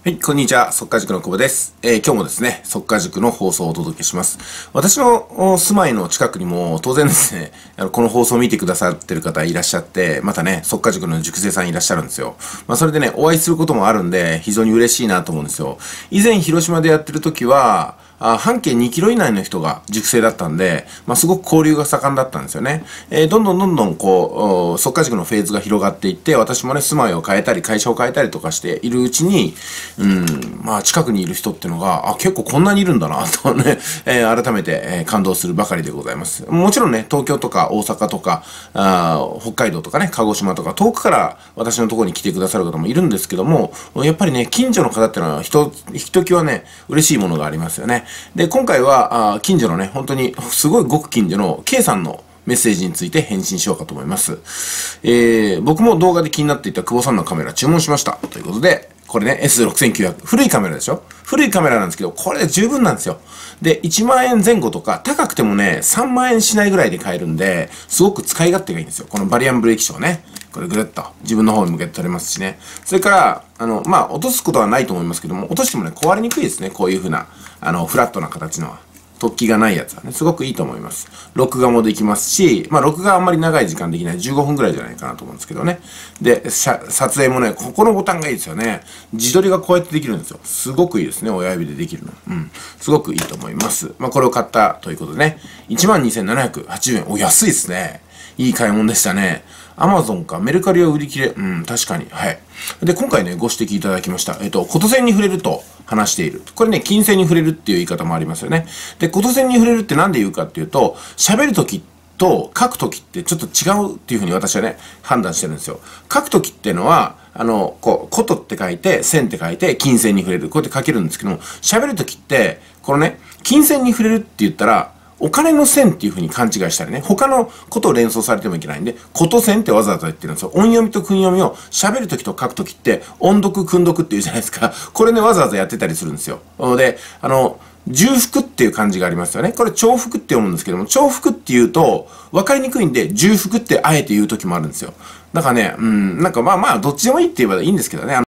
はい、こんにちは。速稼塾の久保です。今日もですね、速稼塾の放送をお届けします。私の住まいの近くにも当然ですね、この放送を見てくださってる方いらっしゃって、またね、速稼塾の塾生さんいらっしゃるんですよ。それでね、お会いすることもあるんで、非常に嬉しいなと思うんですよ。以前広島でやってる時は、半径2キロ以内の人が塾生だったんで、すごく交流が盛んだったんですよね。どんどん速稼塾のフェーズが広がっていって、私もね、住まいを変えたり、会社を変えたりとかしているうちに、近くにいる人っていうのが、結構こんなにいるんだな、とね、改めて、感動するばかりでございます。もちろんね、東京とか大阪とか、北海道とかね、鹿児島とか、遠くから私のところに来てくださる方もいるんですけども、やっぱりね、近所の方っていうのは、ひときわね、嬉しいものがありますよね。で、今回は、近所のね、本当に、すごいごく近所の K さんのメッセージについて返信しようかと思います。僕も動画で気になっていた久保さんのカメラ注文しました。ということで、これね、S6900。古いカメラでしょ？古いカメラなんですけど、これで十分なんですよ。で、1万円前後とか、高くてもね、3万円しないぐらいで買えるんで、すごく使い勝手がいいんですよ。このバリアンブレーキショーね。これぐるっと自分の方に向けて取れますしね。それから、落とすことはないと思いますけども、落としてもね、壊れにくいですね。こういう風な、フラットな形のは。突起がないやつはね、すごくいいと思います。録画もできますし、録画はあんまり長い時間できない。15分ぐらいじゃないかなと思うんですけどね。で、撮影もね、ここのボタンがいいですよね。自撮りがこうやってできるんですよ。すごくいいですね。親指でできるの。すごくいいと思います。これを買ったということでね。12,780円。安いですね。いい買い物でしたね。アマゾンかメルカリは売り切れ。確かに。はい。で、今回ね、ご指摘いただきました。こと線に触れると話している。これね、金線に触れるっていう言い方もありますよね。で、こと線に触れるってなんで言うかっていうと、喋るときと書くときってちょっと違うっていうふうに私はね、判断してるんですよ。書くときっていうのは、ことって書いて、線って書いて、金線に触れる。こうやって書けるんですけども、喋るときって、このね、金線に触れるって言ったら、お金の線っていう風に勘違いしたりね、他のことを連想されてもいけないんで、こと線ってわざわざ言ってるんですよ。音読みと訓読みを喋るときと書くときって、音読、訓読っていうじゃないですか。これね、わざわざやってたりするんですよ。で、重複っていう漢字がありますよね。これ重複って読むんですけども、重複って言うと、分かりにくいんで、重複ってあえて言うときもあるんですよ。だからね、どっちでもいいって言えばいいんですけどね。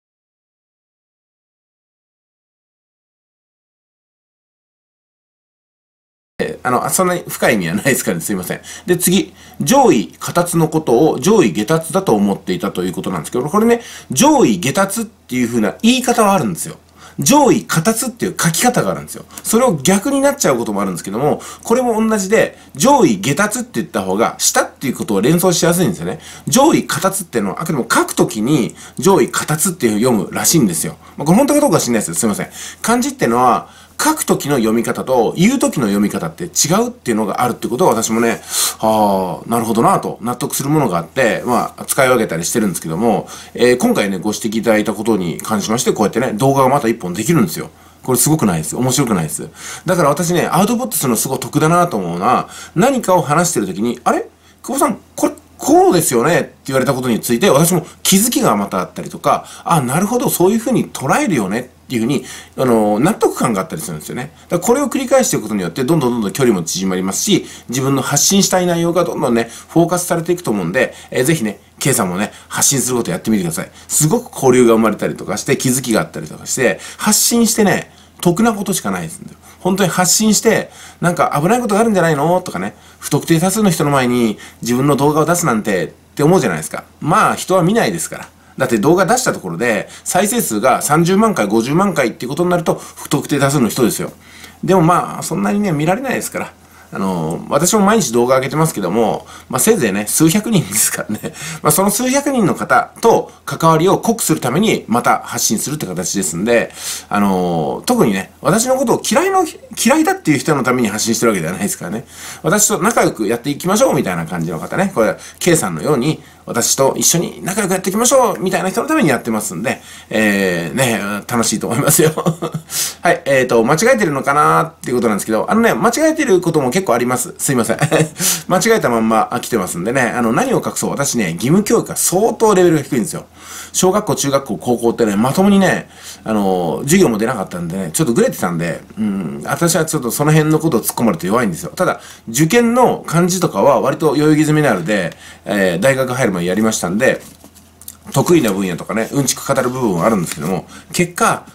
そんなに深い意味はないですからね、すいません。で、次、上位下達のことを上位下達だと思っていたということなんですけど、これね、上位下達っていう風な言い方はあるんですよ。上位下達っていう書き方があるんですよ。それを逆になっちゃうこともあるんですけども、これも同じで、上位下達って言った方が、下っていうことを連想しやすいんですよね。上位下達っていうのは、あくまでも書くときに、上位下達っていう読むらしいんですよ。これ本当かどうか知んないですよ。すいません。漢字っていうのは、書くときの読み方と言うときの読み方って違うっていうのがあるってことは私もね、なるほどなと納得するものがあって、使い分けたりしてるんですけども、今回ね、ご指摘いただいたことに関しまして、こうやってね、動画がまた一本できるんですよ。これすごくないです。面白くないです。だから私ね、アウトプットするのすごい得だなと思うのは、何かを話してるときに、あれ久保さん、これ、こうですよねって言われたことについて、私も気づきがまたあったりとか、なるほど、そういうふうに捉えるよねっていうふうに、納得感があったりするんですよね。だからこれを繰り返していくことによって、どんどん距離も縮まりますし、自分の発信したい内容がどんどんね、フォーカスされていくと思うんで、ぜひね、K さんもね、発信することやってみてください。すごく交流が生まれたりとかして、気づきがあったりとかして、発信してね、得なことしかないですんで。本当に発信して、なんか危ないことがあるんじゃないのとかね、不特定多数の人の前に自分の動画を出すなんてって思うじゃないですか。人は見ないですから。だって動画出したところで、再生数が30万回、50万回っていうことになると、不特定多数の人ですよ。でもそんなにね、見られないですから。私も毎日動画上げてますけども、せいぜいね、数百人ですからね。その数百人の方と関わりを濃くするために、また発信するって形ですんで、特にね、私のことを嫌いだっていう人のために発信してるわけではないですからね。私と仲良くやっていきましょうみたいな感じの方ね。これ、K さんのように、私と一緒に仲良くやっていきましょうみたいな人のためにやってますんで、楽しいと思いますよ。はい、間違えてるのかなっていうことなんですけど、間違えてることも結構あります。すいません。間違えたまんま来てますんでね、何を隠そう、私ね、義務教育が相当レベルが低いんですよ。小学校、中学校、高校ってね、まともにね、授業も出なかったんでね、ちょっとグレてたんで、私はちょっとその辺のことを突っ込まれて弱いんですよ。ただ、受験の漢字とかは割と代々木ゼミナールで、大学入る前にやりましたんで、得意な分野とかね、うんちく語る部分はあるんですけども、結果、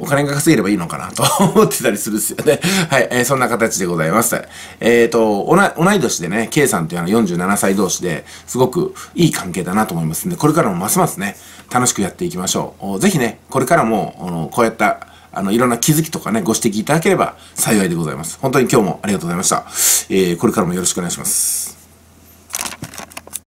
お金が稼げればいいのかなと思ってたりするんですよね。はい、そんな形でございます。同い年でね、K さんという47歳同士ですごくいい関係だなと思いますんで、これからもますますね、楽しくやっていきましょう。ぜひね、これからも、こうやった、いろんな気づきとかね、ご指摘いただければ幸いでございます。本当に今日もありがとうございました。これからもよろしくお願いします。